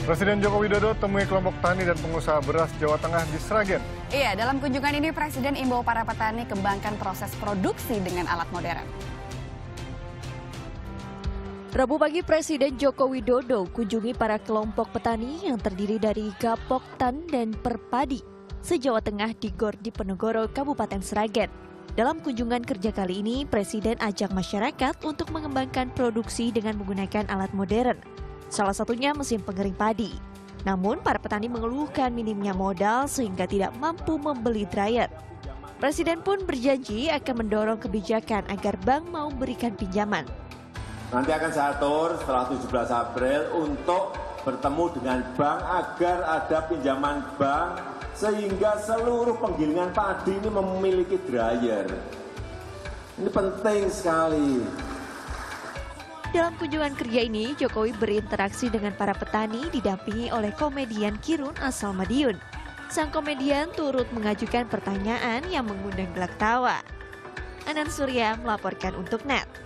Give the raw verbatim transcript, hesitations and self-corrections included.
Presiden Joko Widodo temui kelompok tani dan pengusaha beras Jawa Tengah di Sragen. Iya, dalam kunjungan ini Presiden imbau para petani kembangkan proses produksi dengan alat modern. Rabu pagi Presiden Joko Widodo kunjungi para kelompok petani yang terdiri dari Gapok Tan dan Perpadi se-Jawa Tengah di Gor Diponegoro, Kabupaten Sragen. Dalam kunjungan kerja kali ini, Presiden ajak masyarakat untuk mengembangkan produksi dengan menggunakan alat modern. Salah satunya mesin pengering padi. Namun, para petani mengeluhkan minimnya modal sehingga tidak mampu membeli dryer. Presiden pun berjanji akan mendorong kebijakan agar bank mau berikan pinjaman. Nanti akan saya atur setelah tujuh belas April untuk bertemu dengan bank agar ada pinjaman bank sehingga seluruh penggilingan padi ini memiliki dryer. Ini penting sekali. Dalam kunjungan kerja ini, Jokowi berinteraksi dengan para petani didampingi oleh komedian Kirun asal Madiun. Sang komedian turut mengajukan pertanyaan yang mengundang gelak tawa. Anan Surya melaporkan untuk N E T.